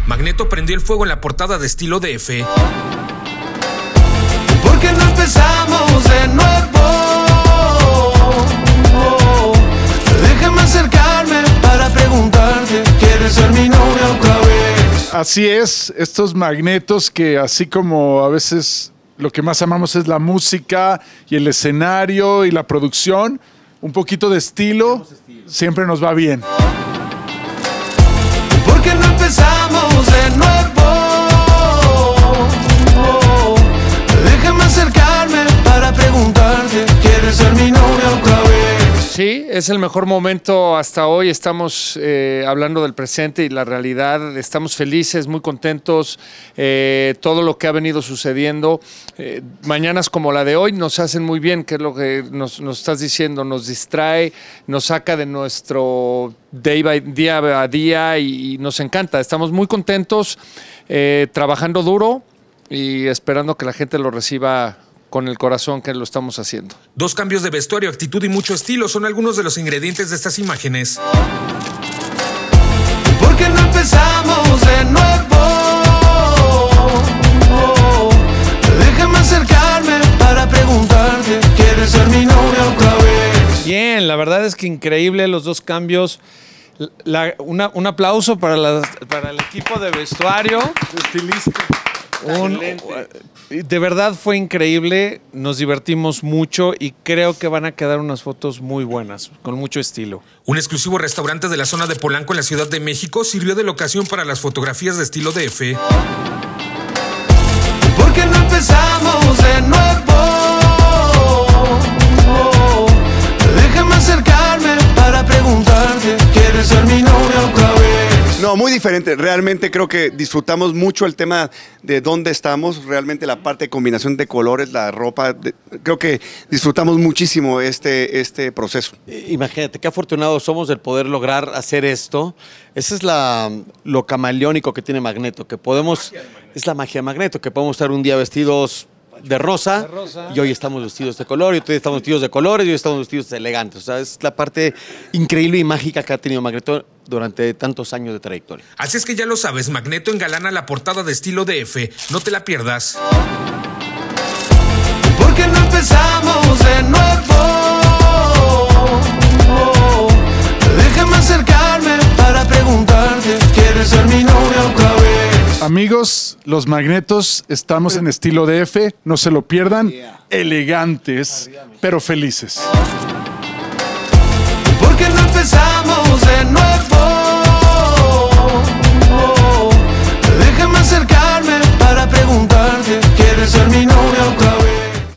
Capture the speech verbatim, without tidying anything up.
Magneto prendió el fuego en la portada de Estilo D F. ¿Por qué no empezamos de nuevo? Déjame acercarme para preguntarte, ¿quieres ser mi novia otra vez? Así es, estos Magnetos que así como a veces lo que más amamos es la música y el escenario y la producción, un poquito de estilo, siempre nos va bien. ¿Por qué no empezamos de nuevo? Déjame acercarme para preguntarte, ¿quieres ser mi novia otra vez? Sí, es el mejor momento hasta hoy. Estamos eh, hablando del presente y la realidad. Estamos felices, muy contentos. Eh, todo lo que ha venido sucediendo. Eh, mañanas como la de hoy nos hacen muy bien, que es lo que nos, nos estás diciendo. Nos distrae, nos saca de nuestro day by, día a día y, y nos encanta. Estamos muy contentos, eh, trabajando duro y esperando que la gente lo reciba con el corazón que lo estamos haciendo. Dos cambios de vestuario, actitud y mucho estilo son algunos de los ingredientes de estas imágenes. ¿Por qué no empezamos de nuevo? Déjame acercarme para preguntarte, ¿quieres ser mi novia otra vez? Bien, la verdad es que increíble los dos cambios. La, una, un aplauso para, la, para el equipo de vestuario. Estilista. Un, de verdad fue increíble, nos divertimos mucho y creo que van a quedar unas fotos muy buenas, con mucho estilo. Un exclusivo restaurante de la zona de Polanco en la Ciudad de México sirvió de locación para las fotografías de Estilo D F. ¿Por qué no empezamos de nuevo? Déjame acercarme para preguntarte, ¿quieres ser mi novia otra vez? No, muy diferente. Realmente creo que disfrutamos mucho el tema de dónde estamos. Realmente la parte de combinación de colores, la ropa. De, creo que disfrutamos muchísimo este, este proceso. Imagínate qué afortunados somos de poder lograr hacer esto. Esa es la, lo camaleónico que tiene Magneto, que podemos, es la magia de Magneto, que podemos estar un día vestidos de rosa, de rosa, y hoy estamos vestidos de color, y hoy estamos vestidos de colores, y hoy estamos vestidos de elegantes. O sea, es la parte increíble y mágica que ha tenido Magneto durante tantos años de trayectoria. Así es que ya lo sabes, Magneto engalana la portada de Estilo D F. No te la pierdas. ¿Por qué no empezamos de nuevo? Déjame acercarme para preguntarte, ¿quieres ser mi novia otra vez? Amigos, los Magnetos, estamos en Estilo D F, no se lo pierdan, elegantes, pero felices. ¿Por qué no empezamos?